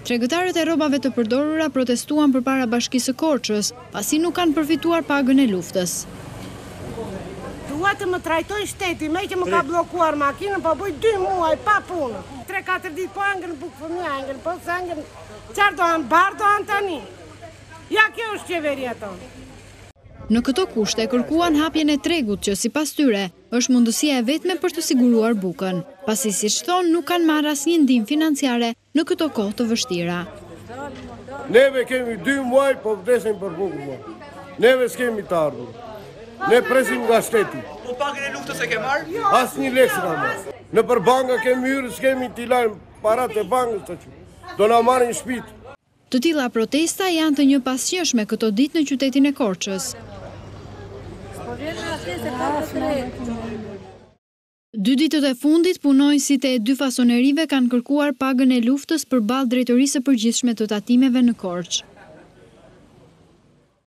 Tregëtarët e rrobave të përdorura protestuan përpara Bashkisë së Korçës, pasi nuk kanë përfituar pagën e luftës. Dua të më trajtoj shteti, me që më ka blokuar makinën, po bëj 2 muaj pa punë. 3-4 ditë po angën bukë fëmija, angën po së angën, qarë doan barë doan tani. Ja kjo është qeveria tonë. Në këto kushte kërkuan hapjen e tregut që sipas tyre është mundësia e vetme për të siguruar bukën, pasi siç thonë nuk kanë marrë asnjë ndihmë financiare në këto kohë të vështira. Neve kemi 2 muaj po vdesim për bukën. Neve s'kemi të ardhur. Ne presim nga shteti. Po pagën e luftës e ke marrë? Asnjë lek s'ka marrë. Në për banka kemi hyrë, s'kemi t'i lajmë parat e bankës të që. Do na marrin shtëpitë. Të tilla protesta janë të njëpasqyrshme këto ditë në qytetin e Korçës. 2 ditët e fundit, punonjësit e 2 fasonerive kanë kërkuar pagën e luftës përballë Drejtorisë së Përgjithshme të Tatimeve në Korçë.